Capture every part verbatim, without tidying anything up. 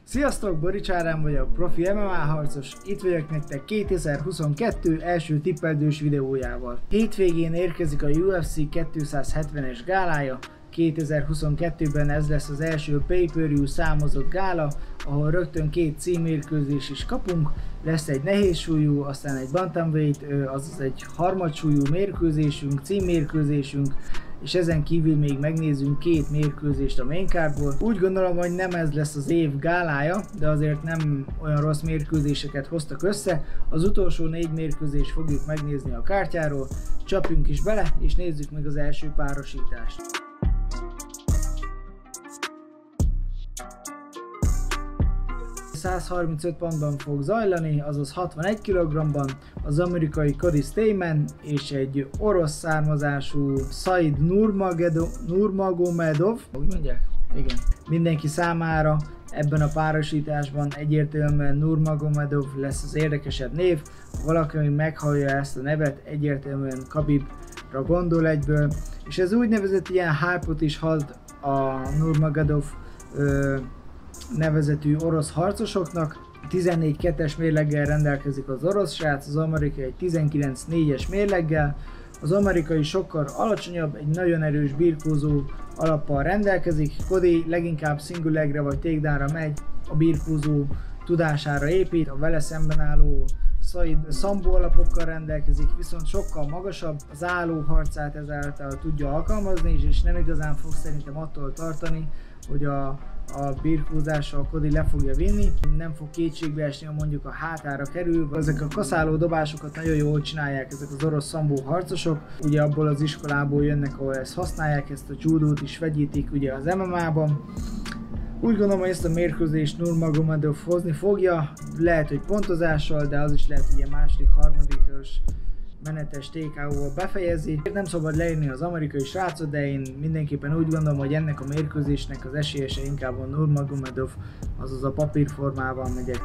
Sziasztok, Borics Ádám vagyok, profi em em á harcos, itt vagyok nektek kétezer-huszonkettő első tippeldős videójával. Hétvégén érkezik a u ef cé kétszázhetvenes gálája, kétezer-huszonkettőben ez lesz az első pay-per-view számozott gála, ahol rögtön két címmérkőzés is kapunk, lesz egy nehézsúlyú, aztán egy bantamweight, azaz egy harmadsúlyú mérkőzésünk, címmérkőzésünk, és ezen kívül még megnézzünk két mérkőzést a maincardból. Úgy gondolom, hogy nem ez lesz az év gálája, de azért nem olyan rossz mérkőzéseket hoztak össze. Az utolsó négy mérkőzést fogjuk megnézni a kártyáról, csapjunk is bele, és nézzük meg az első párosítást. százharmincöt pontban fog zajlani, azaz hatvanegy kilogrammban, az amerikai Cody Stamann és egy orosz származású Said Nurmagomedov, úgy mondják? Igen. Mindenki számára ebben a párosításban egyértelműen Nurmagomedov lesz az érdekesebb név. Ha valaki meghallja ezt a nevet, egyértelműen Khabibra gondol egyből, és ez úgynevezett ilyen hype-ot is had a Nurmagomedov nevezetű orosz harcosoknak. tizennégy kettes mérleggel rendelkezik az orosz srác, az amerikai egy tizenkilenc négyes mérleggel. Az amerikai sokkal alacsonyabb, egy nagyon erős birkózó alappal rendelkezik. Cody leginkább single legre vagy takedownra megy, a birkózó tudására épít, a vele szemben álló Said szambó alapokkal rendelkezik, viszont sokkal magasabb, az álló harcát ezáltal tudja alkalmazni, és nem igazán fog szerintem attól tartani, hogy a, a birkózással Cody le fogja vinni, nem fog kétségbe esni, ha mondjuk a hátára kerül. Ezek a kaszáló dobásokat nagyon jól csinálják ezek az orosz szambó harcosok, ugye abból az iskolából jönnek, ahol ezt használják, ezt a judót is vegyítik ugye az em em á-ban. Úgy gondolom, hogy ezt a mérkőzést Nurmagomedov hozni fogja, lehet, hogy pontozással, de az is lehet, hogy ilyen második, harmadikos menetes té ká ó-val befejezi. Nem szabad leírni az amerikai srácot, de én mindenképpen úgy gondolom, hogy ennek a mérkőzésnek az esélyese inkább a Nurmagomedov, azaz a papírformában megyek.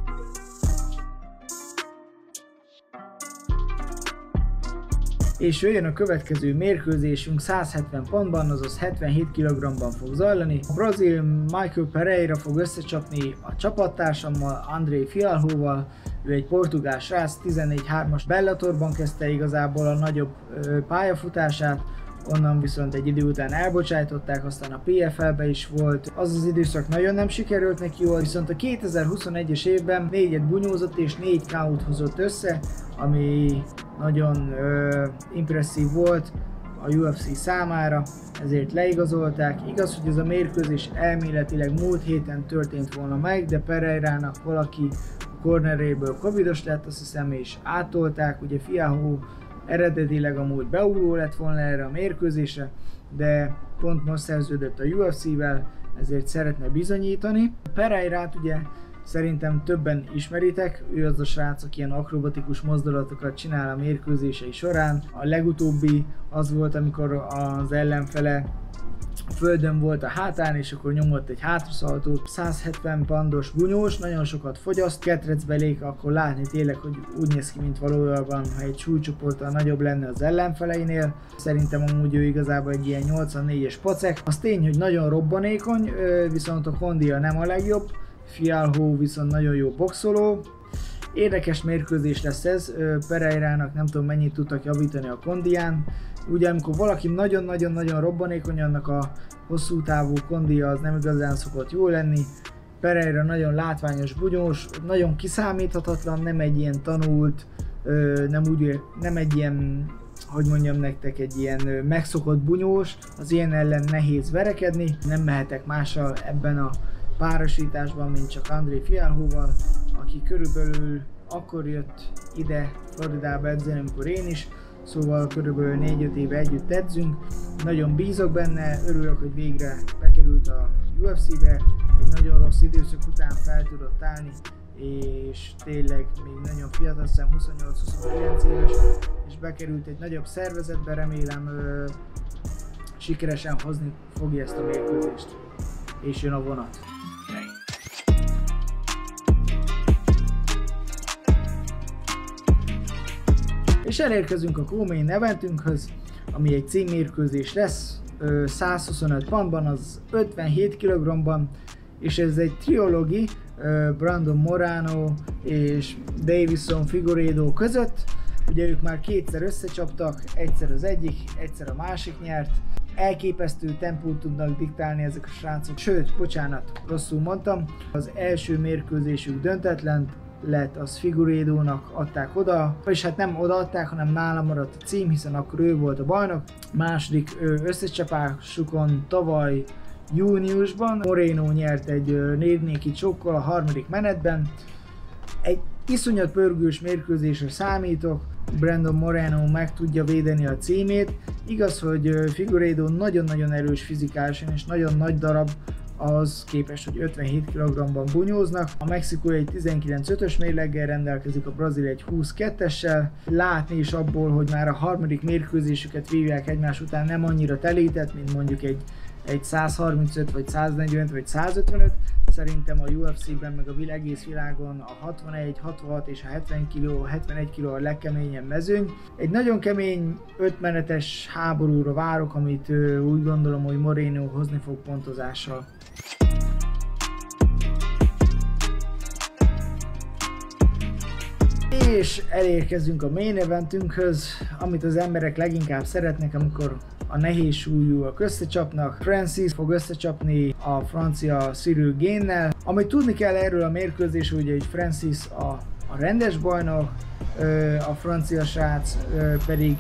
És jöjjön a következő mérkőzésünk százhetven pontban, azaz hetvenhét kilogrammban fog zajlani. A brazil Michael Pereira fog összecsapni a csapattársammal, André Fialhoval. Ő egy portugál srác, tizennégy hármas Bellatorban kezdte igazából a nagyobb ö, pályafutását, onnan viszont egy idő után elbocsájtották, aztán a pé ef el-be is volt. Az az időszak nagyon nem sikerült neki jól, viszont a kétezer-huszonegyes évben négyet bunyózott és négy ká ó-t hozott össze, ami nagyon ö, impresszív volt a u ef cé számára, ezért leigazolták. Igaz, hogy ez a mérkőzés elméletileg múlt héten történt volna meg, de Pereirának valaki a corneréből covidos lett, azt hiszem, és átolták. Ugye Fialho eredetileg amúgy beugró lett volna erre a mérkőzésre, de pont most szerződött a u ef cé-vel, ezért szeretne bizonyítani. Pereirát ugye szerintem többen ismeritek, ő az a srác, aki ilyen akrobatikus mozdulatokat csinál a mérkőzései során. A legutóbbi az volt, amikor az ellenfele földön volt a hátán, és akkor nyomott egy hátraszaltót. százhetven pontos bunyós, nagyon sokat fogyaszt, ketrecbelék, akkor látni tényleg, hogy úgy néz ki, mint valójában, ha egy súlycsoporttal nagyobb lenne az ellenfeleinél. Szerintem amúgy ő igazából egy ilyen nyolcvannégyes pacek. Az tény, hogy nagyon robbanékony, viszont a kondia nem a legjobb. Fialho viszont nagyon jó boxoló. Érdekes mérkőzés lesz ez, Pereirának nem tudom mennyit tudtak javítani a kondián. Ugye amikor valaki nagyon-nagyon-nagyon robbanékony, annak a hosszú távú kondia az nem igazán szokott jó lenni. Pereira nagyon látványos bunyós, nagyon kiszámíthatatlan, nem egy ilyen tanult, nem, úgy, nem egy ilyen, hogy mondjam nektek, egy ilyen megszokott bunyós, az ilyen ellen nehéz verekedni, nem mehetek mással ebben a párosításban, mint csak André Fialhoval, aki körülbelül akkor jött ide Floridába edzeni, amikor én is, szóval körülbelül négy-öt éve együtt edzünk. Nagyon bízok benne, örülök, hogy végre bekerült a u ef cé-be, egy nagyon rossz időszak után fel tudott állni, és tényleg még nagyon fiatal, szem huszonnyolc-huszonkilenc éves, és bekerült egy nagyobb szervezetbe, remélem ö, sikeresen hozni fogja ezt a mérkőzést, és jön a vonat. És elérkezünk a co-main eventünkhöz, ami egy címmérkőzés lesz, százhuszonöt pontban, az ötvenhét kilogrammban, és ez egy trilogi Brandon Moreno és Deiveson Figueiredo között. Ugye ők már kétszer összecsaptak, egyszer az egyik, egyszer a másik nyert. Elképesztő tempót tudnak diktálni ezek a srácok, sőt, bocsánat, rosszul mondtam, az első mérkőzésük döntetlen lett, az Figueiredónak adták oda, és hát nem odaadták, hanem nála maradt a cím, hiszen akkor ő volt a bajnok. Második összecsapásukon tavaly júniusban Moreno nyert egy négy-négy csókkal a harmadik menetben. Egy iszonyat pörgős mérkőzésre számítok, Brandon Moreno meg tudja védeni a címét. Igaz, hogy Figueiredo nagyon-nagyon erős fizikálisan és nagyon nagy darab, az képest, hogy ötvenhét kilogramban bunyóznak. A mexikói egy tizenkilenc ötös mérleggel rendelkezik, a brazil egy húsz kettessel. Látni is abból, hogy már a harmadik mérkőzésüket vívják egymás után, nem annyira telített, mint mondjuk egy, egy százharmincöt, vagy száznegyven, vagy százötvenöt. Szerintem a U F C-ben, meg a világ, egész világon a hatvanegy, hatvanhat és a hetven kiló, hetvenegy kiló a legkeményebb mezőny. Egy nagyon kemény ötmenetes háborúra várok, amit ö, úgy gondolom, hogy Moreno hozni fog pontozással. És elérkezünk a main eventünkhöz, amit az emberek leginkább szeretnek, amikor a nehéz súlyúak összecsapnak. Francis fog összecsapni a francia Cyril Gane-nel. Amit tudni kell erről a mérkőzésről, hogy Francis a, a rendes bajnok, a francia srác pedig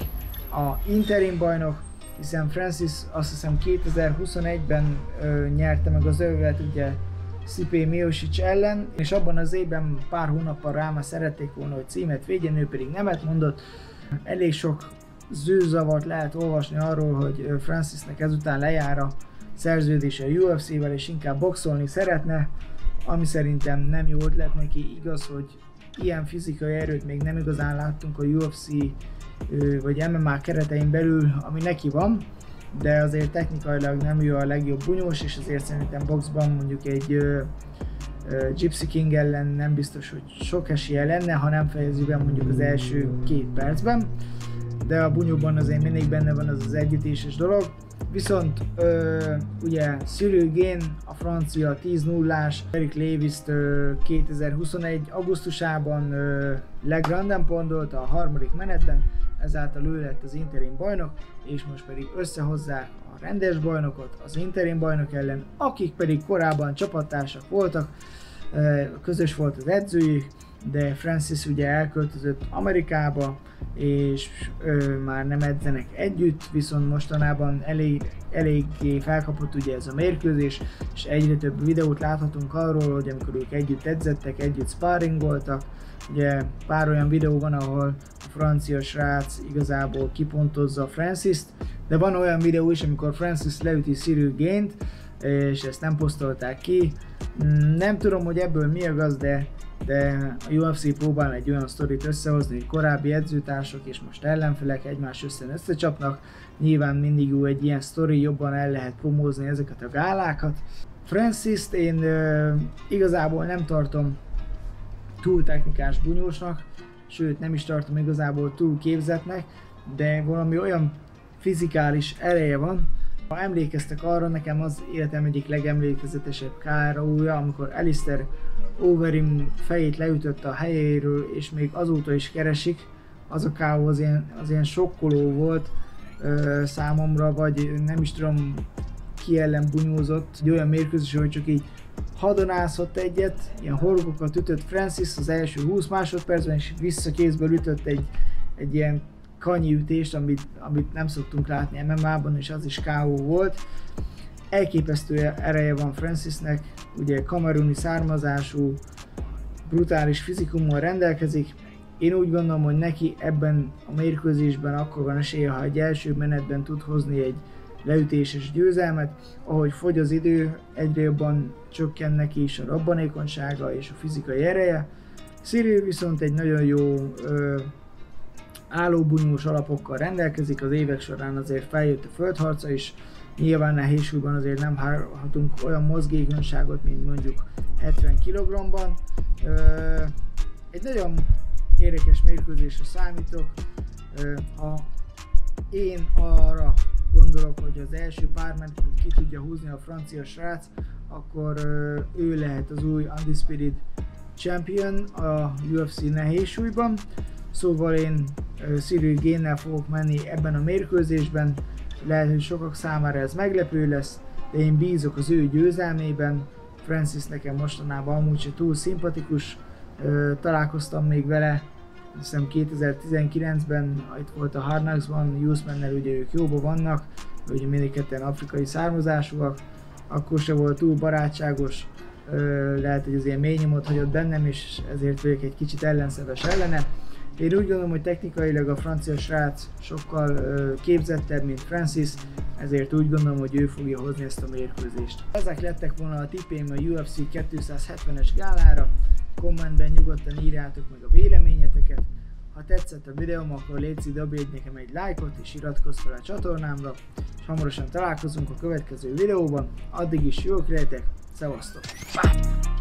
a interim bajnok, hiszen Francis azt hiszem kétezer-huszonegyben nyerte meg az övet, ugye Stipe Miocic ellen, és abban az évben pár hónappal rá már szerették volna, hogy címet védjen, ő pedig nemet mondott. Elég sok zűrzavart lehet olvasni arról, hogy Francisnek ezután lejár a szerződése a U F C-vel, és inkább boxolni szeretne, ami szerintem nem jó ötlet neki. Igaz, hogy ilyen fizikai erőt még nem igazán láttunk a U F C vagy M M A keretein belül, ami neki van, de azért technikailag nem ő a legjobb bunyós, és azért szerintem boxban mondjuk egy uh, uh, Gypsy King ellen nem biztos, hogy sok esélye lenne, ha nem fejezi be mondjuk az első két percben, de a bunyóban azért mindig benne van az az együttéses dolog. Viszont uh, ugye Cyril Gane, a francia tíz nullás, Eric Lewis-t uh, kétezer-huszonegy augusztusában uh, legranden pontolt a harmadik menetben, ezáltal ő lett az interim bajnok, és most pedig összehozzák a rendes bajnokot az interim bajnok ellen, akik pedig korábban csapattársak voltak, közös volt az edzőjük, de Francis ugye elköltözött Amerikába, és ő, már nem edzenek együtt, viszont mostanában elég, eléggé felkapott ugye ez a mérkőzés, és egyre több videót láthatunk arról, hogy amikor ők együtt edzettek, együtt sparringoltak. Ugye pár olyan videó van, ahol a francia srác igazából kipontozza Francist, de van olyan videó is, amikor Francis leüti Cyril Gane-t, és ezt nem posztolták ki. Nem tudom, hogy ebből mi a gaz, de, de a U F C próbál egy olyan sztorit összehozni, hogy korábbi edzőtársak és most ellenfelek egymás összen összecsapnak. Nyilván mindig jó egy ilyen sztori, jobban el lehet promózni ezeket a gálákat. Francist én uh, igazából nem tartom túl technikás bunyósnak, sőt nem is tartom igazából túl képzetnek, de valami olyan fizikális ereje van. Ha emlékeztek arra, nekem az életem egyik legemlékezetesebb ká er ó-ja, amikor Alistair Overeem fejét leütötte a helyéről, és még azóta is keresik. Az a ká ó az ilyen, az ilyen sokkoló volt ö, számomra, vagy nem is tudom ki ellen bunyózott. Egy olyan mérkőzés, hogy csak így hadonászott egyet, ilyen horgokat ütött Francis az első húsz másodpercben, és visszakézből ütött egy, egy ilyen kanyiütést, amit, amit nem szoktunk látni M M A-ban, és az is ká ó volt. Elképesztő ereje van Francisnek, ugye kameruni származású, brutális fizikummal rendelkezik. Én úgy gondolom, hogy neki ebben a mérkőzésben akkor van esélye, ha egy első menetben tud hozni egy leütéses győzelmet. Ahogy fogy az idő, egyre jobban csökken neki is a robbanékonysága és a fizikai ereje. Cyril viszont egy nagyon jó ö, állóbunyós alapokkal rendelkezik, az évek során azért feljött a földharca is, nyilván nehézsúlyban azért nem hallhatunk olyan mozgékonyságot, mint mondjuk hetven kilogramban. Egy nagyon érdekes mérkőzésre számítok, ha én arra gondolok, hogy az első pár menetet ki tudja húzni a francia srác, akkor ő lehet az új Undisputed Champion a U F C nehézsúlyban. Szóval én Cyril Gane-nel fogok menni ebben a mérkőzésben. Lehet, hogy sokak számára ez meglepő lesz, de én bízok az ő győzelmében. Francis nekem mostanában amúgy se túl szimpatikus, találkoztam még vele, hiszem kétezer-tizenkilencben, itt volt a Hard Knocks-ban, Usmannel ugye ők jóban vannak, ugye mindig ketten afrikai származásúak, akkor se volt túl barátságos, lehet, hogy az ilyen mély nyomot hagyott bennem, és ezért vagyok egy kicsit ellenszenves ellene. Én úgy gondolom, hogy technikailag a francia srác sokkal képzettebb, mint Francis, ezért úgy gondolom, hogy ő fogja hozni ezt a mérkőzést. Ezek lettek volna a tippém a U F C kétszázhetvenes gálára. Kommentben nyugodtan írjátok meg a véleményeteket. Ha tetszett a videóm, akkor légy dobj nekem egy lájkot és iratkozz fel a csatornámra, és hamarosan találkozunk a következő videóban. Addig is jók legyetek, szevasztok! Bye!